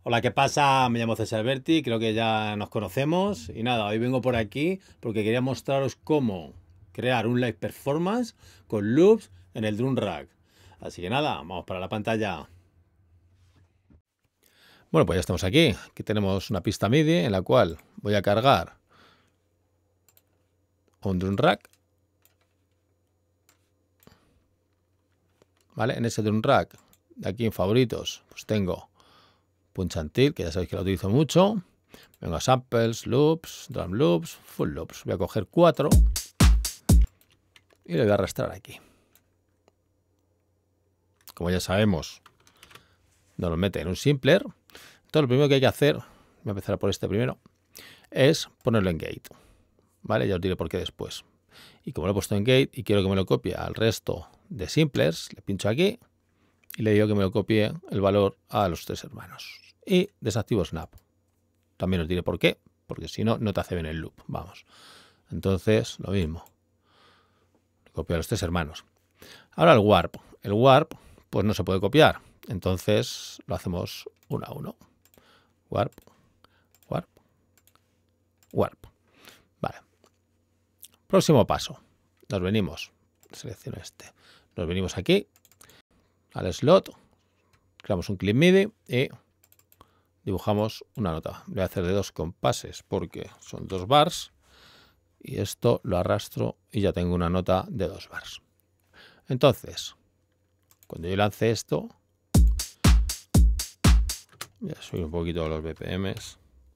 Hola, ¿qué pasa? Me llamo César Berti, creo que ya nos conocemos y nada, hoy vengo por aquí porque quería mostraros cómo crear un live performance con loops en el Drum Rack. Así que nada, vamos para la pantalla. Bueno, pues ya estamos aquí. Aquí tenemos una pista MIDI en la cual voy a cargar un Drum Rack. ¿Vale? En ese Drum Rack, de aquí en favoritos, pues tengo Punch and Tilt, que ya sabéis que lo utilizo mucho. Vengo a samples, loops, drum loops, full loops. Voy a coger 4 y lo voy a arrastrar aquí. Como ya sabemos, nos lo mete en un simpler. Entonces lo primero que hay que hacer, voy a empezar por este primero, es ponerlo en gate. ¿Vale? Ya os diré por qué después. Y como lo he puesto en gate y quiero que me lo copie al resto de simplers, le pincho aquí y le digo que me lo copie el valor a los 3 hermanos. Y desactivo snap. También os diré por qué, porque si no, no te hace bien el loop. Vamos. Entonces, lo mismo. Copio a los 3 hermanos. Ahora el warp. El warp, pues no se puede copiar. Entonces, lo hacemos uno a uno. Warp, warp, warp. Vale. Próximo paso. Nos venimos. Selecciono este. Nos venimos aquí. Al slot. Creamos un clip MIDI y dibujamos una nota. Voy a hacer de 2 compases porque son 2 bars. Y esto lo arrastro y ya tengo una nota de 2 bars. Entonces, cuando yo lance esto, voy a subir un poquito los BPMs.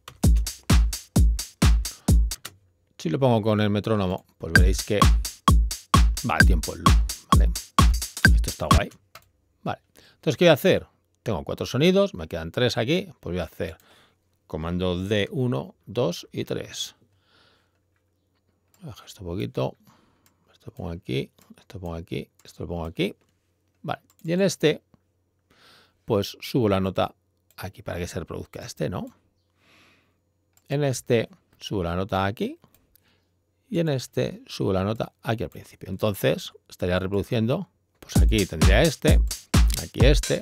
Si lo pongo con el metrónomo, pues veréis que va a tiempo el loop, ¿vale? Esto está guay. Vale. Entonces, ¿qué voy a hacer? Tengo 4 sonidos, me quedan 3 aquí, pues voy a hacer comando D1, 2 y 3. Bajo esto un poquito. Esto lo pongo aquí, esto lo pongo aquí, esto lo pongo aquí. Vale. Y en este, pues subo la nota aquí para que se reproduzca este, ¿no? En este subo la nota aquí. Y en este subo la nota aquí al principio. Entonces estaría reproduciendo, pues aquí tendría este, aquí este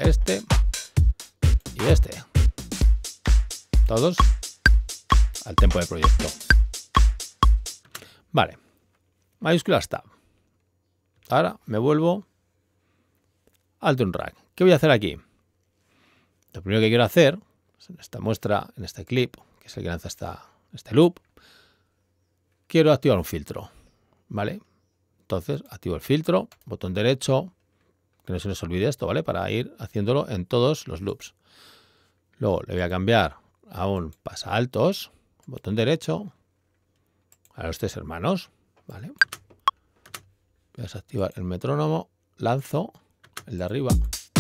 y este. Todos al tempo del proyecto. Vale. Mayúsculas tab. Ahora me vuelvo al Drum Rack. ¿Qué voy a hacer aquí? Lo primero que quiero hacer, en esta muestra, en este clip, que es el que lanza este loop, quiero activar un filtro, ¿vale? Entonces, activo el filtro, botón derecho, que no se nos olvide esto, ¿vale? Para ir haciéndolo en todos los loops. Luego le voy a cambiar a un pasaaltos, botón derecho, a los 3 hermanos, ¿vale? Voy a desactivar el metrónomo, lanzo el de arriba.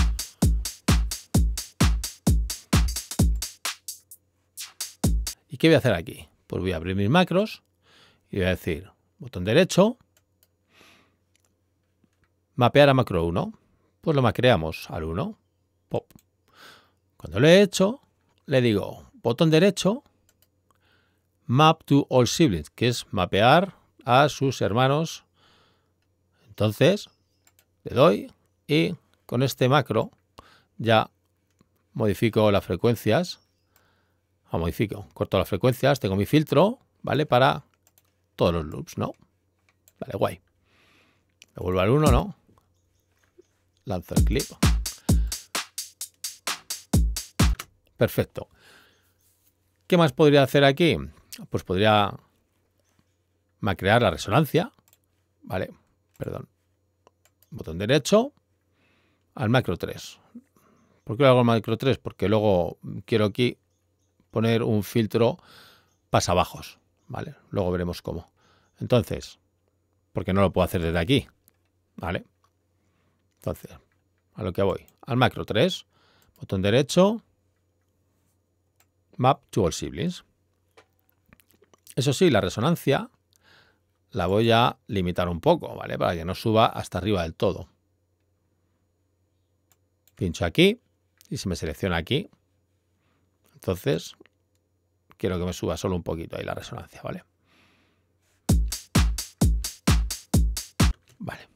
¿Y qué voy a hacer aquí? Pues voy a abrir mis macros y voy a decir, botón derecho, mapear a macro 1. Pues lo mapeamos al 1. Pop. Cuando lo he hecho, le digo, botón derecho, map to all siblings, que es mapear a sus hermanos. Entonces, le doy y con este macro ya modifico las frecuencias. Corto las frecuencias, tengo mi filtro, ¿vale? Para todos los loops, ¿no? Vale, guay. Me vuelvo al 1, ¿no? Lanzo el clip. Perfecto. ¿Qué más podría hacer aquí? Pues podría macrear la resonancia, ¿vale? Perdón. Botón derecho al macro 3. ¿Por qué lo hago al macro 3? Porque luego quiero aquí poner un filtro pasabajos, ¿vale? Luego veremos cómo. Entonces, porque no lo puedo hacer desde aquí, ¿vale? Entonces, a lo que voy, al macro 3, botón derecho, map to all siblings. Eso sí, la resonancia la voy a limitar un poco, ¿vale? Para que no suba hasta arriba del todo. Pincho aquí y se me selecciona aquí. Entonces, quiero que me suba solo un poquito ahí la resonancia, ¿vale? Vale.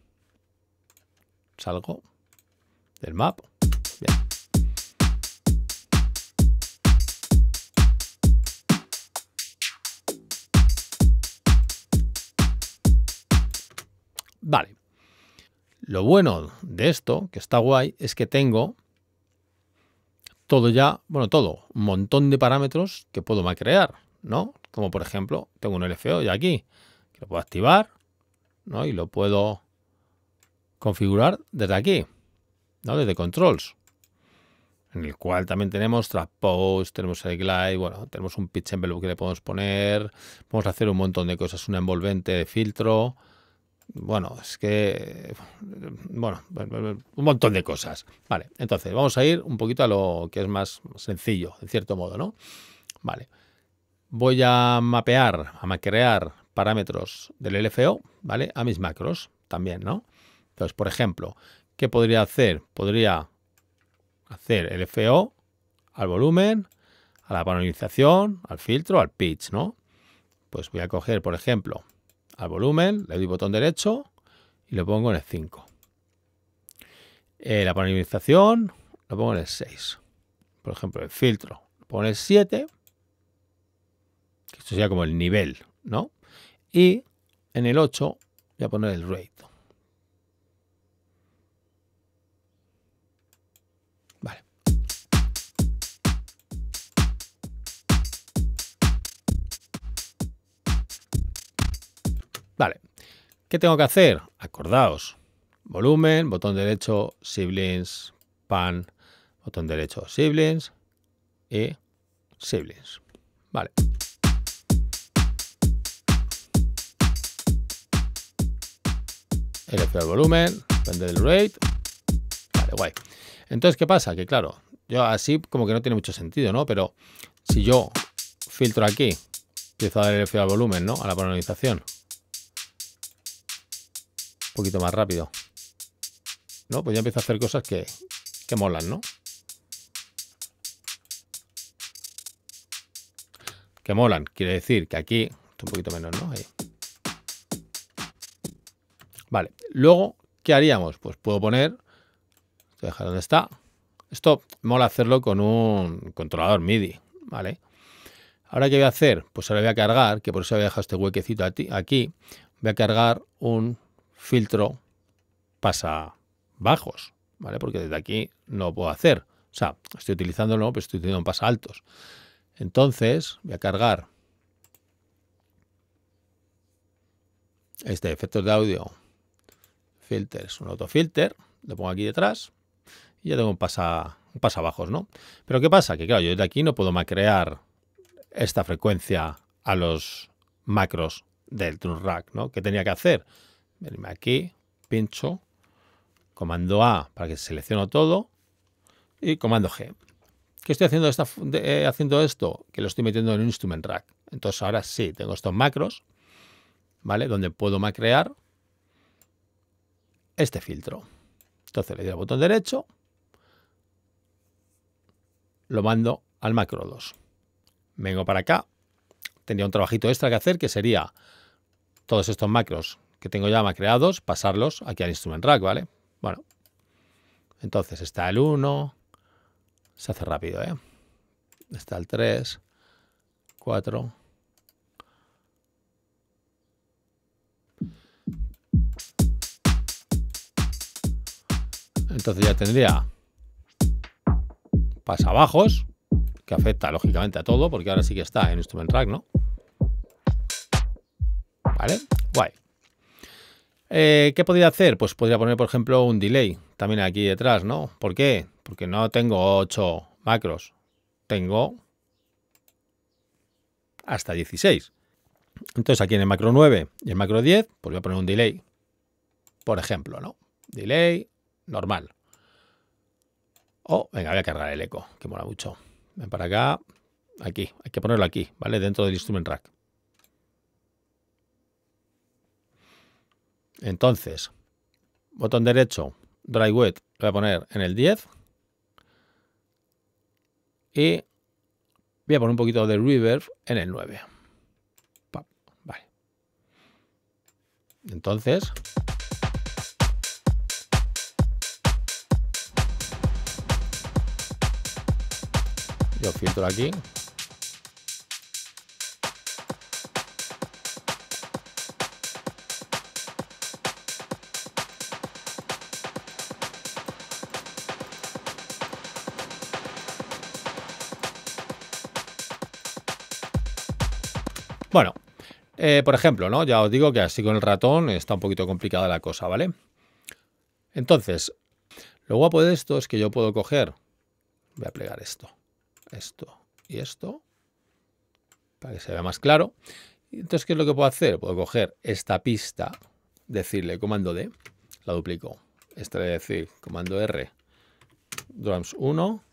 Salgo del map. Bien. Vale. Lo bueno de esto, que está guay, es que tengo todo ya, bueno, todo, un montón de parámetros que puedo macrear, ¿no? Como por ejemplo, tengo un LFO ya aquí, que lo puedo activar, ¿no? Y lo puedo configurar desde aquí, ¿no? Desde Controls, en el cual también tenemos Transpose, tenemos el Glide, bueno, tenemos un Pitch Envelope que le podemos poner, podemos hacer un montón de cosas, una envolvente de filtro, bueno, es que, bueno, un montón de cosas. Vale, entonces vamos a ir un poquito a lo que es más sencillo, en cierto modo, ¿no? Vale, voy a mapear, a macrear parámetros del LFO, ¿vale? A mis macros también, ¿no? Entonces, por ejemplo, ¿qué podría hacer? Podría hacer LFO al volumen, a la panelización, al filtro, al pitch, ¿no? Pues voy a coger, por ejemplo, al volumen, le doy botón derecho y lo pongo en el 5. La panelización lo pongo en el 6. Por ejemplo, el filtro lo pongo en el 7. Esto sería como el nivel, ¿no? Y en el 8 voy a poner el rate. Vale. Vale. ¿Qué tengo que hacer? Acordaos. Volumen, botón derecho, siblings, pan, botón derecho, siblings y siblings. Vale. LFO al volumen, depende del rate. Vale, guay. Entonces, ¿qué pasa? Que claro, yo así como que no tiene mucho sentido, ¿no? Pero si yo filtro aquí, empiezo a dar LFO al volumen, ¿no? A la polarización. Un poquito más rápido, ¿no? Pues ya empiezo a hacer cosas que molan, ¿no? Que molan, quiere decir que aquí, un poquito menos, ¿no? Ahí. Vale, luego, ¿qué haríamos? Pues puedo poner, voy a dejar donde está. Esto mola hacerlo con un controlador MIDI, ¿vale? Ahora, ¿qué voy a hacer? Pues ahora voy a cargar, que por eso había dejado este huequecito aquí, voy a cargar un filtro pasabajos, ¿vale? Porque desde aquí no lo puedo hacer. O sea, estoy utilizándolo, pero estoy utilizando un pasaltos. Entonces, voy a cargar este efectos de audio, filters, un autofilter, lo pongo aquí detrás y ya tengo un pasabajos, ¿no? Pero ¿qué pasa? Que claro, yo desde aquí no puedo macrear esta frecuencia a los macros del Tune Rack, ¿no? ¿Qué tenía que hacer? Venirme aquí, pincho, comando A para que selecciono todo y comando G. ¿Qué estoy haciendo, haciendo esto? Que lo estoy metiendo en un Instrument Rack. Entonces ahora sí, tengo estos macros, ¿vale? Donde puedo macrear este filtro. Entonces le doy al botón derecho, lo mando al macro 2. Vengo para acá, tendría un trabajito extra que hacer, que sería todos estos macros que tengo ya macreados, pasarlos aquí al Instrument Rack, ¿vale? Bueno, entonces está el 1, se hace rápido, ¿eh? Está el 3, 4. Entonces ya tendría pasabajos, que afecta lógicamente a todo, porque ahora sí que está en Instrument Rack, ¿no? ¿Vale? Guay. ¿Qué podría hacer? Pues podría poner, por ejemplo, un delay también aquí detrás, ¿no? ¿Por qué? Porque no tengo 8 macros, tengo hasta 16. Entonces aquí en el macro 9 y el macro 10, pues voy a poner un delay, por ejemplo, ¿no? Delay normal. O, venga, voy a cargar el eco, que mola mucho. Ven para acá, aquí, hay que ponerlo aquí, ¿vale? Dentro del Instrument Rack. Entonces, botón derecho, Dry Wet, lo voy a poner en el 10. Y voy a poner un poquito de reverb en el 9. Vale. Entonces, yo filtro aquí. Por ejemplo, ¿no? Ya os digo que así con el ratón está un poquito complicada la cosa, ¿vale? Entonces, lo guapo de esto es que yo puedo coger, voy a plegar esto y esto, para que se vea más claro. Entonces, ¿qué es lo que puedo hacer? Puedo coger esta pista, decirle comando D, la duplico. Esta le voy a decir comando R, drums 1,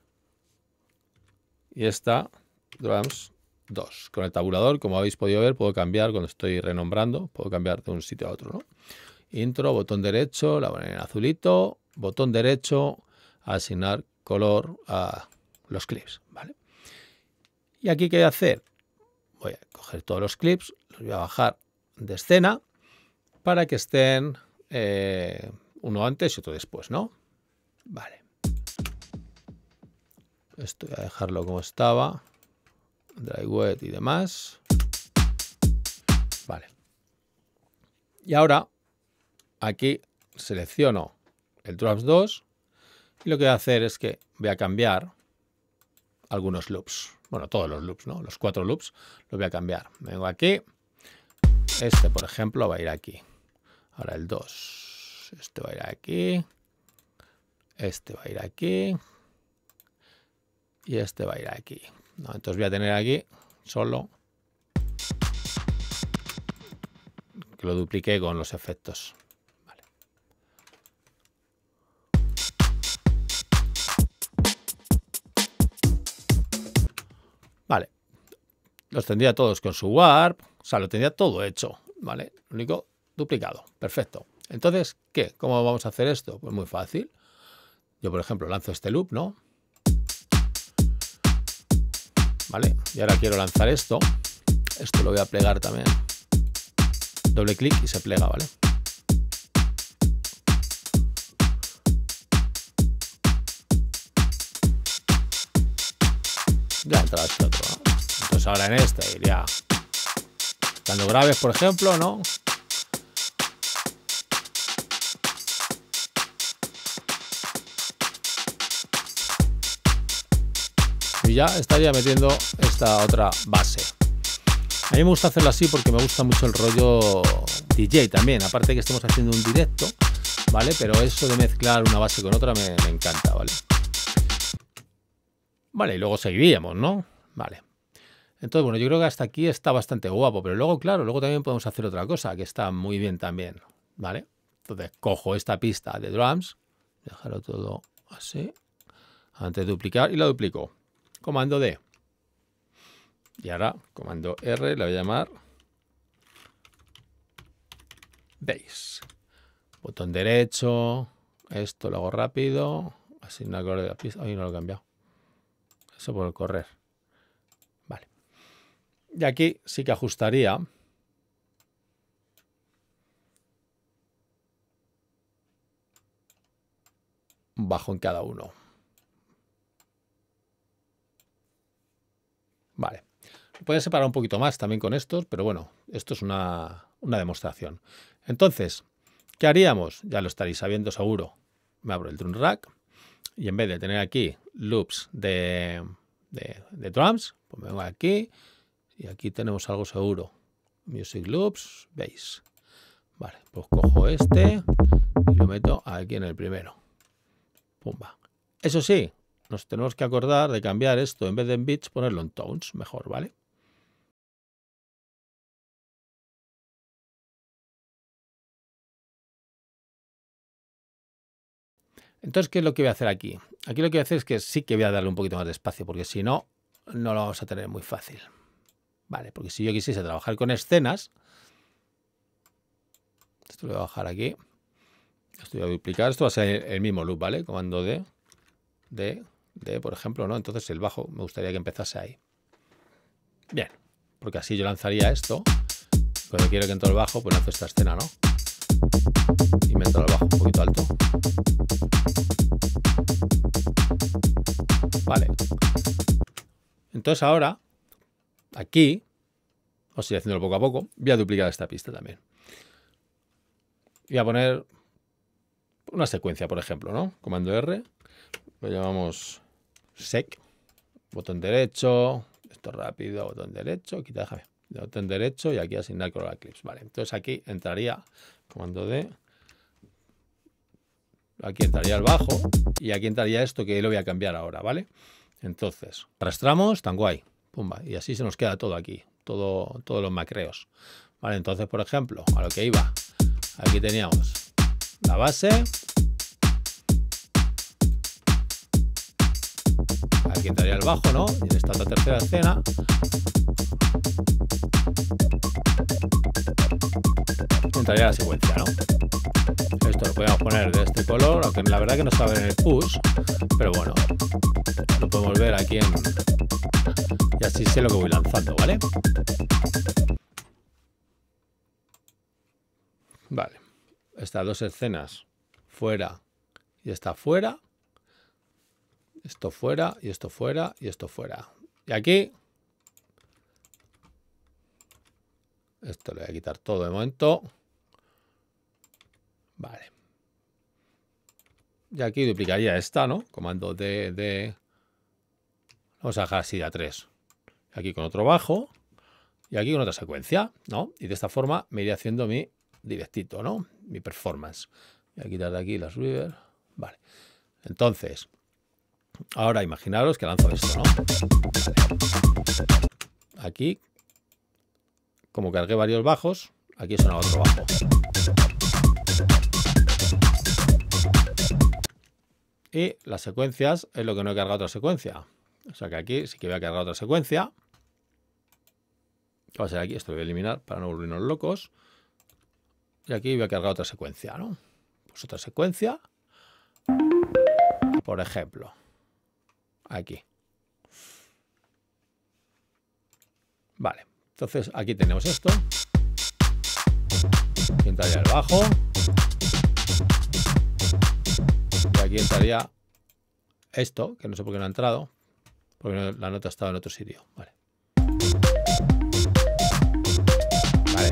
y esta drums 2. Con el tabulador, como habéis podido ver, puedo cambiar cuando estoy renombrando, puedo cambiar de un sitio a otro, ¿no? Intro, botón derecho, la poner en azulito, botón derecho, asignar color a los clips, ¿vale? Y aquí, ¿qué voy a hacer? Voy a coger todos los clips, los voy a bajar de escena para que estén uno antes y otro después, ¿no? Vale. Esto voy a dejarlo como estaba, dry wet y demás. Vale. Y ahora aquí selecciono el drums 2 y lo que voy a hacer es que voy a cambiar algunos loops. Bueno, todos los loops, ¿no? Los 4 loops los voy a cambiar. Me vengo aquí. Este, por ejemplo, va a ir aquí. Ahora el 2. Este va a ir aquí. Este va a ir aquí. Y este va a ir aquí. No, entonces voy a tener aquí solo que lo dupliqué con los efectos. Vale. Vale. Los tendría todos con su warp. O sea, lo tendría todo hecho. Vale. Lo único duplicado. Perfecto. Entonces, ¿qué? ¿Cómo vamos a hacer esto? Pues muy fácil. Yo, por ejemplo, lanzo este loop, ¿no? Vale. Y ahora quiero lanzar esto. Esto lo voy a plegar también. Doble clic y se plega, ¿vale? Ya entra este otro, ¿no? Entonces ahora en este iría dando graves, por ejemplo, ¿no? Y ya estaría metiendo esta otra base. A mí me gusta hacerlo así porque me gusta mucho el rollo DJ también. Aparte de que estemos haciendo un directo, ¿vale? Pero eso de mezclar una base con otra me encanta, ¿vale? Vale, y luego seguiríamos, ¿no? Vale. Entonces, bueno, yo creo que hasta aquí está bastante guapo. Pero luego, claro, luego también podemos hacer otra cosa que está muy bien también, ¿vale? Entonces, cojo esta pista de drums, dejarlo todo así, antes de duplicar, y la duplico. Comando D. Y ahora, comando R, le voy a llamar Bass. Botón derecho, esto lo hago rápido, asignar color de la pista. Ay, no lo he cambiado. Eso por el correr. Vale. Y aquí sí que ajustaría un bajo en cada uno. Vale. Puedes separar un poquito más también con estos, pero bueno, esto es una demostración. Entonces, ¿qué haríamos? Ya lo estaréis sabiendo seguro. Me abro el Drum Rack y en vez de tener aquí loops de drums, pues me vengo aquí y aquí tenemos algo seguro. Music Loops, Bass. Vale, pues cojo este y lo meto aquí en el primero. Pumba. Eso sí, nos tenemos que acordar de cambiar esto, en vez de en bits, ponerlo en tones, mejor, ¿vale? Entonces, ¿qué es lo que voy a hacer aquí? Aquí lo que voy a hacer es que sí que voy a darle un poquito más de espacio, porque si no, no lo vamos a tener muy fácil. Vale, porque si yo quisiese trabajar con escenas, esto lo voy a bajar aquí, esto voy a duplicar, esto va a ser el mismo loop, ¿vale? Comando D, por ejemplo, ¿no? Entonces el bajo me gustaría que empezase ahí. Bien, porque así yo lanzaría esto, cuando quiero que entre el bajo, pues lanzo esta escena, ¿no? Y me entra el bajo un poquito alto. Vale. Entonces ahora, aquí, os iré haciéndolo poco a poco, voy a duplicar esta pista también. Voy a poner una secuencia, por ejemplo, ¿no? Comando R, lo llamamos sec, botón derecho, esto rápido, botón derecho, quita, déjame. de botón derecho y aquí asignar color a clips. Vale, entonces aquí entraría comando D. Aquí entraría el bajo y aquí entraría esto que lo voy a cambiar ahora, ¿vale? Entonces, arrastramos, tan guay, pumba, y así se nos queda todo aquí, todos los macreos. Vale, entonces, por ejemplo, a lo que iba, aquí teníamos la base, aquí entraría el bajo, ¿no? Y en esta otra tercera escena entraría la secuencia, ¿no? Esto lo podemos poner de este color, aunque la verdad que no se va a ver en el push, pero bueno, lo podemos ver aquí en... Y así sé lo que voy lanzando, ¿vale? Vale, estas dos escenas fuera y esta fuera, esto fuera y esto fuera y esto fuera. Y aquí, esto le voy a quitar todo de momento. Vale. Y aquí duplicaría esta, ¿no? Comando D. Vamos a dejar así de a 3. Aquí con otro bajo. Y aquí con otra secuencia, ¿no? Y de esta forma me iría haciendo mi directito, ¿no? Mi performance. Voy a quitar de aquí las reverb. Vale. Entonces, ahora imaginaros que lanzo esto, ¿no? Vale. Aquí, como cargué varios bajos, aquí suena otro bajo. Y las secuencias es lo que no he cargado otra secuencia. O sea que aquí sí que voy a cargar otra secuencia. ¿Qué va a ser aquí? Esto lo voy a eliminar para no volvernos locos. Y aquí voy a cargar otra secuencia, ¿no? Pues otra secuencia. Por ejemplo, aquí. Vale. Entonces aquí tenemos esto. Aquí entraría el bajo. Y aquí entraría esto, que no sé por qué no ha entrado, porque la nota estaba en otro sitio. Vale. Vale.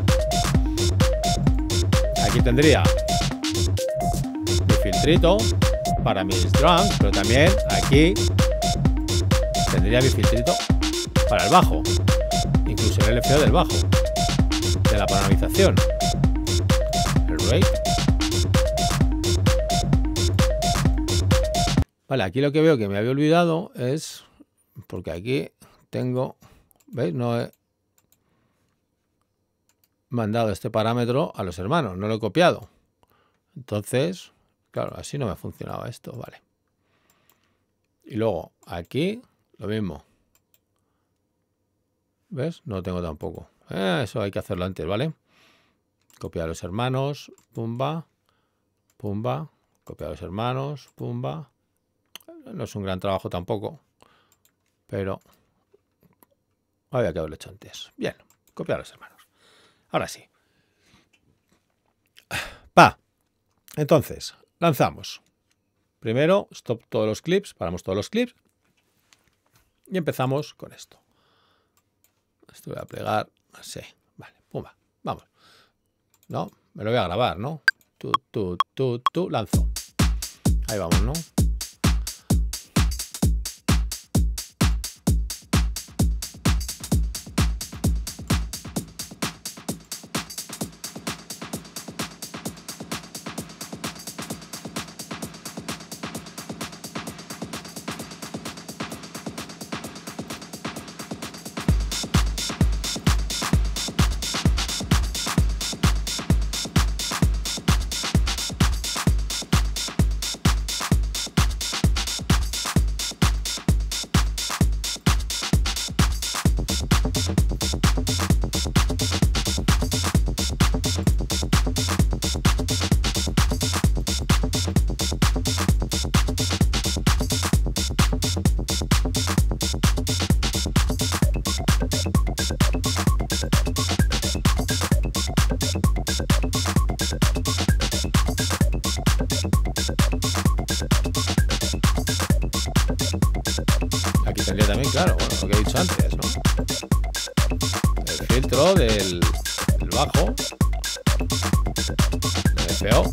Aquí tendría mi filtrito para mis drums, pero también aquí tendría mi filtrito para el bajo, incluso el LFO del bajo, de la parametrización, el rate. Vale, aquí lo que veo que me había olvidado es, porque aquí tengo, ¿veis? No he mandado este parámetro a los hermanos, no lo he copiado. Entonces, claro, así no me funcionaba esto, vale. Y luego aquí, lo mismo. ¿Ves? No lo tengo tampoco. Eso hay que hacerlo antes, ¿vale? Copiar a los hermanos, pumba, pumba, copiar a los hermanos, pumba. No es un gran trabajo tampoco, pero había que haberlo hecho antes. Bien, copiar a los hermanos. Ahora sí. Entonces, lanzamos. Primero, stop todos los clips, paramos todos los clips y empezamos con esto. Esto voy a plegar así. Vale, pumba, vamos. No, me lo voy a grabar, ¿no? Lanzo. Ahí vamos, ¿no? Tendría también, claro, bueno, lo que he dicho antes, ¿no? El filtro del bajo, el FO,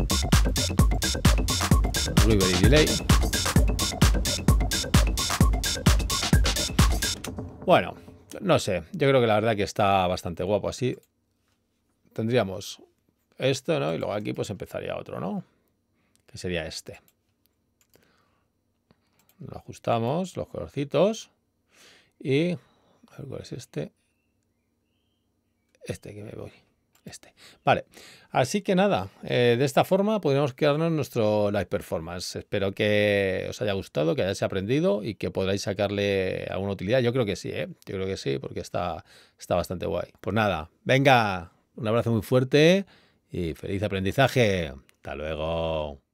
reverb y delay. Bueno, No sé, yo creo que la verdad que está bastante guapo así. Tendríamos esto, ¿no? Y luego aquí pues empezaría otro, ¿no? Que sería este. Lo ajustamos, los colorcitos. Y a ver cuál es este. Este que me voy. Este. Vale. Así que nada, de esta forma podríamos quedarnos nuestro Live Performance. Espero que os haya gustado, que hayáis aprendido y que podáis sacarle alguna utilidad. Yo creo que sí, ¿eh? Yo creo que sí, porque está bastante guay. Pues nada, venga, un abrazo muy fuerte y feliz aprendizaje. Hasta luego.